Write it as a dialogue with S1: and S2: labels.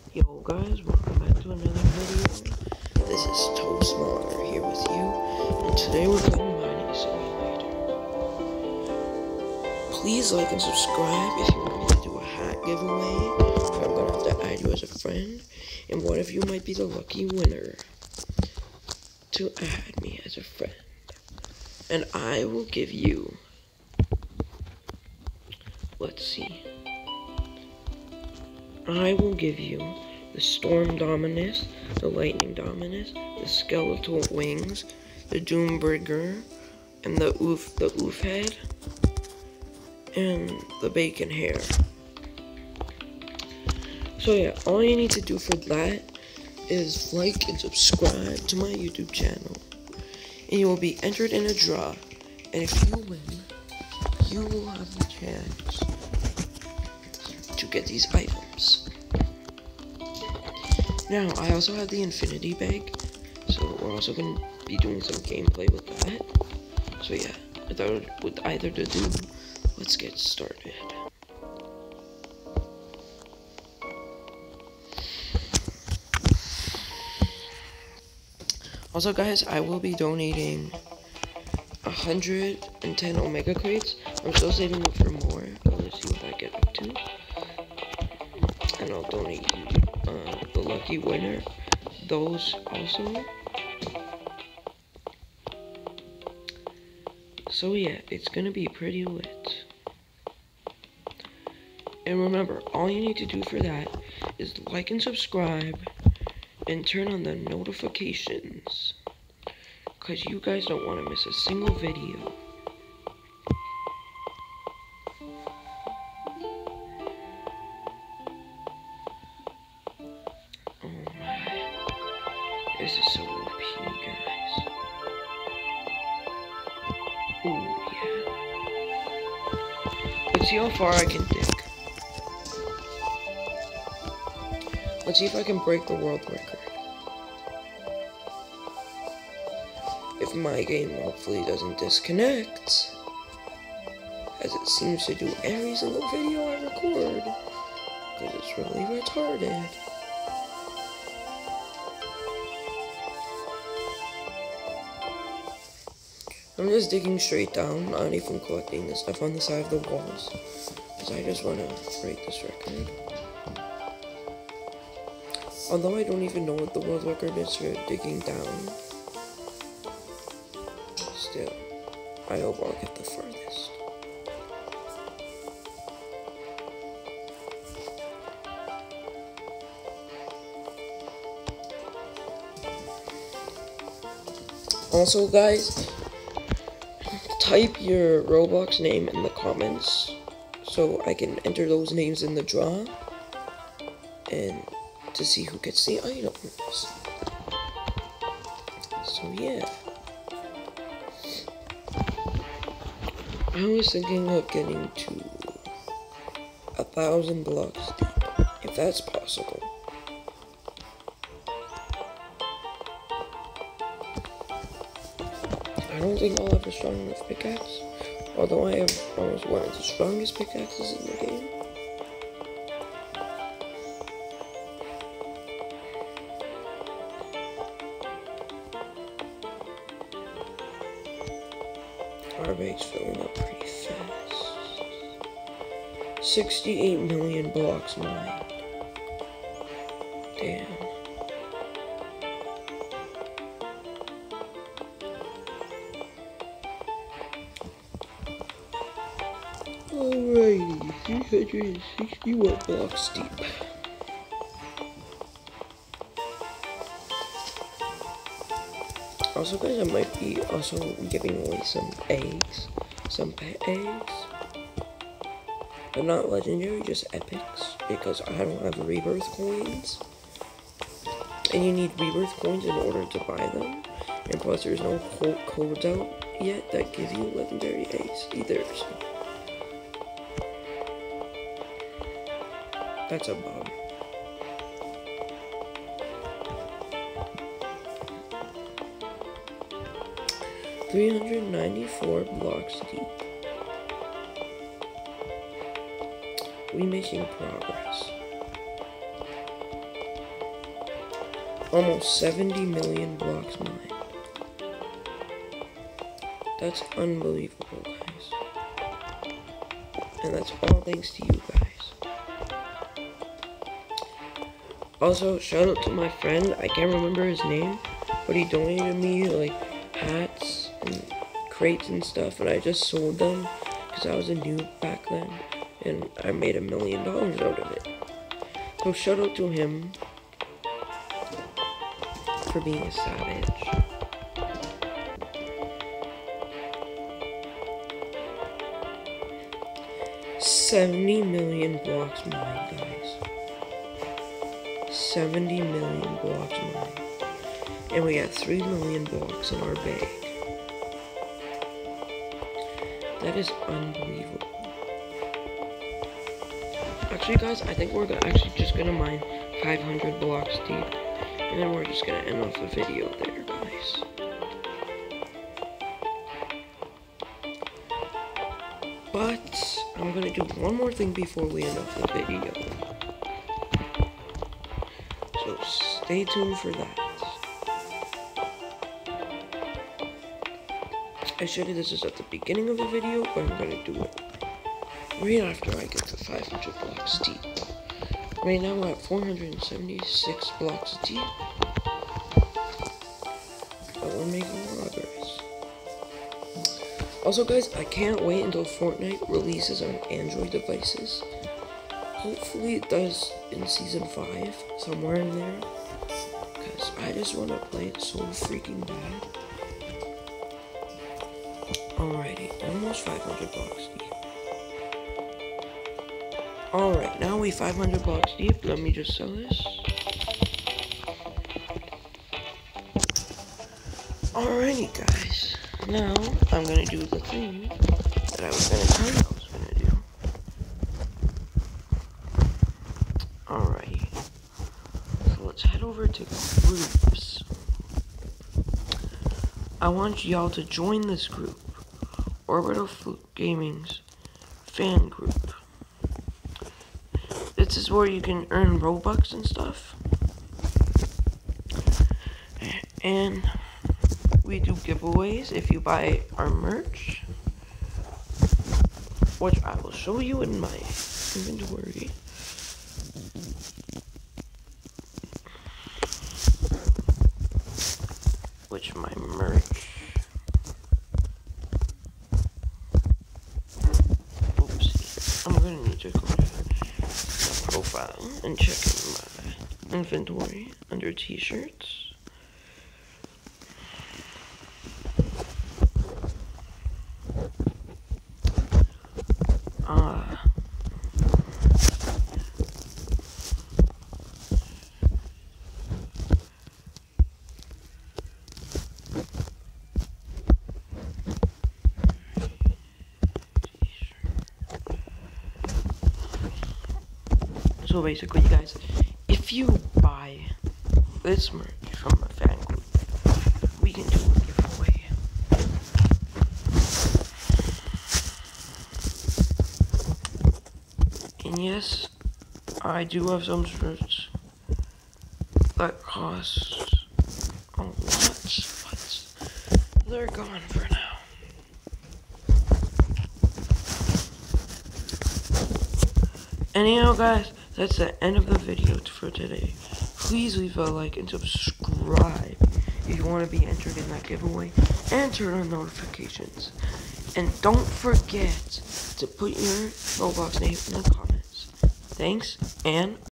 S1: Yo guys, welcome back to another video. This is Toast Monitor here with you, and today we're playing Mining Simulator. Please like and subscribe if you want me to do a hat giveaway. I'm gonna have to add you as a friend, and one of you might be the lucky winner to add me as a friend. And I will give you, let's see, I will give you the Storm Dominus, the Lightning Dominus, the Skeletal Wings, the Doombringer, and the Oof Head, and the Bacon Hair. So yeah, all you need to do for that is like and subscribe to my YouTube channel, and you will be entered in a draw, and if you win, you will have the chance to get these items. Now, I also have the Infinity Bag, so we're also going to be doing some gameplay with that. So yeah, with either ado, let's get started. Also guys, I will be donating 110 Omega Crates. I'm still saving up for more, but let's see what I get up to. And I'll donate you the lucky winner those also. So yeah, it's gonna be pretty lit. And remember, all you need to do for that is like and subscribe and turn on the notifications, because you guys don't want to miss a single video. This is so OP, guys. Ooh, yeah. Let's see how far I can dig. Let's see if I can break the world record. If my game hopefully doesn't disconnect, as it seems to do every single video I record, because it's really retarded. I'm just digging straight down, not even collecting the stuff on the side of the walls, because I just want to break this record. Although I don't even know what the world record is for digging down, still, I hope I'll get the furthest. Also guys, type your Roblox name in the comments so I can enter those names in the draw and to see who gets the items. So yeah, I was thinking of getting to 1,000 blocks deep, if that's possible. I don't think I'll have a strong enough pickaxe, although I have almost one of the strongest pickaxes in the game. Our base's filling up pretty fast. 68 million blocks mined. Damn. Alrighty, 361 blocks deep. Also guys, I might be also giving away some eggs, some pet eggs, but not legendary, just epics, because I don't have rebirth coins, and you need rebirth coins in order to buy them, and plus there's no codes out yet that give you legendary eggs either, so that's a bum. $394 blocks deep. We making progress. almost 70 million blocks mined. That's unbelievable, guys. And that's all thanks to you guys. Also, shout out to my friend, I can't remember his name, but he donated me like hats and crates and stuff, and I just sold them because I was a noob back then, and I made $1 million out of it. So shout out to him for being a savage. $70 million blocks mined, guys. 70 million blocks mined. And we got 3 million blocks in our bag. That is unbelievable. Actually, guys, I think we're just gonna mine 500 blocks deep. And then we're just gonna end off the video there, guys. But I'm gonna do one more thing before we end off the video. So stay tuned for that. I should have this is at the beginning of the video, but I'm gonna do it right after I get to 500 blocks deep. Right now we're at 476 blocks deep. But we're making progress. Also, guys, I can't wait until Fortnite releases on Android devices. Hopefully it does in Season 5, somewhere in there. Because I just want to play it so freaking bad. Alrighty, almost 500 blocks deep. Alright, now we 500 blocks deep. Let me just sell this. Alrighty, guys. Now, I'm gonna do the thing that I was gonna tell you I was gonna do. Alrighty. So let's head over to groups. I want y'all to join this group. Orbital Fluke Gaming's fan group. This is where you can earn Robux and stuff. And we do giveaways if you buy our merch, which I will show you in my inventory. Which my merch. Oopsie. I'm gonna need to go to my profile and check in my inventory under t-shirts. So basically, guys, if you buy this merch from a fan group, we can do a giveaway. And yes, I do have some shirts that cost a lot, but they're gone for now. Anyhow, guys, that's the end of the video for today. Please leave a like and subscribe if you want to be entered in that giveaway, and turn on notifications. And don't forget to put your Roblox name in the comments. Thanks, and